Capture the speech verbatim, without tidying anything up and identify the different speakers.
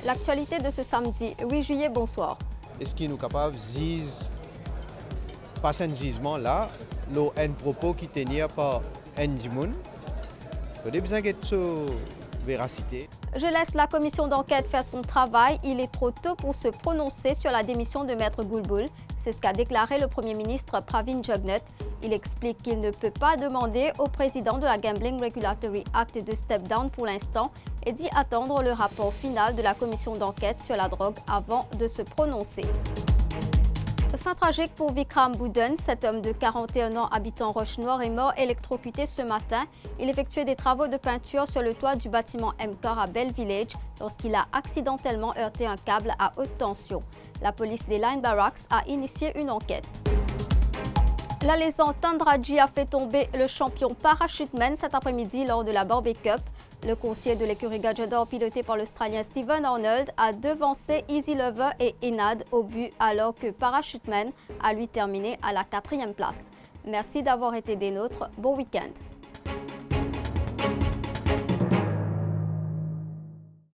Speaker 1: L'actualité de ce samedi huit juillet, bonsoir.
Speaker 2: Est-ce qu'il nous capable de dire, pas un jugement là, le un propos qui tenait par un dimoun, il y a besoin de véracité.
Speaker 1: Je laisse la commission d'enquête faire son travail. Il est trop tôt pour se prononcer sur la démission de Maître Goulboul. C'est ce qu'a déclaré le Premier ministre Pravin Jugnauth. Il explique qu'il ne peut pas demander au président de la Gambling Regulatory Act de step down pour l'instant et dit attendre le rapport final de la commission d'enquête sur la drogue avant de se prononcer. Fin tragique pour Vikram Bouden. Cet homme de quarante et un ans habitant Roche-Noire est mort électrocuté ce matin. Il effectuait des travaux de peinture sur le toit du bâtiment M-Car à Bell Village lorsqu'il a accidentellement heurté un câble à haute tension. La police des Line Barracks a initié une enquête. L'Alaisan Tandraji a fait tomber le champion parachuteman cet après-midi lors de la Barbie Cup. Le coursier de l'écurie Gajador, piloté par l'Australien Stephen Arnold, a devancé Easy Lover et Enad au but alors que Parachuteman a lui terminé à la quatrième place. Merci d'avoir été des nôtres. Bon week-end.